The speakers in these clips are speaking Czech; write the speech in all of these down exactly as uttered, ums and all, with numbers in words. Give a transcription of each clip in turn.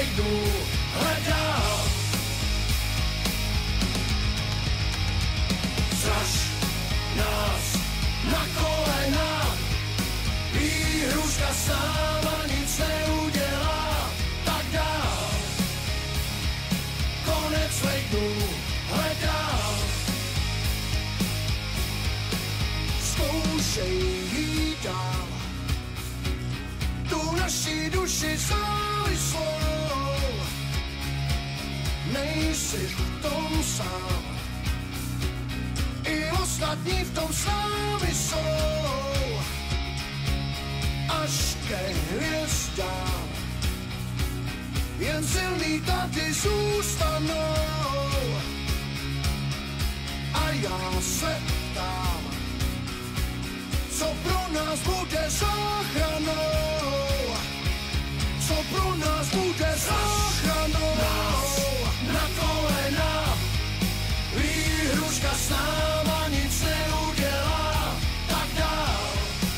jdu hledat. Zraž nás na kolena, výhruška s náma nic neudělá, tak dál. Konec jdu hledat. Zkoušej jít dál, tu naši duši závislou, nejsi v tom sám, i ostatní v tom s námi jsou, až ke hvězdám, jen silný tady zůstanou. A já se ptám, co pro nás bude záchranou, co pro nás bude záchranou. Nás na kolena, výhruška s náma nic neudělá, tak dál.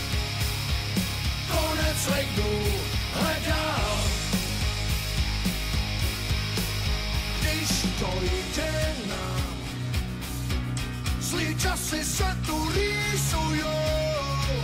Konec jdu hledat. Když dojde nám, zlý časy se tu rýsujou,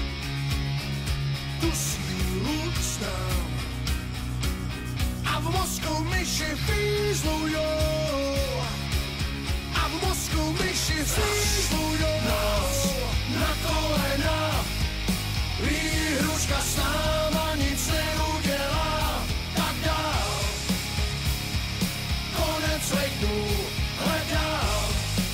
tu sílu znám a v mozku myši fízlujou, a v mozku myši fízlujou. Nás na kolena, výhruška s náma nic neudělá, tak dál. Konec jdu hledat.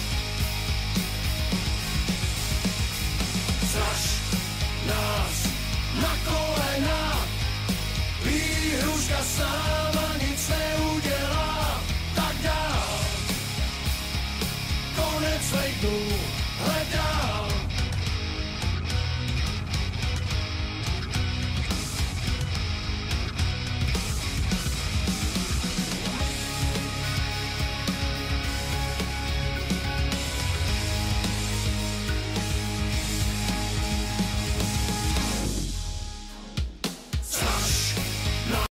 Zraž nás na kolena, výhruška s náma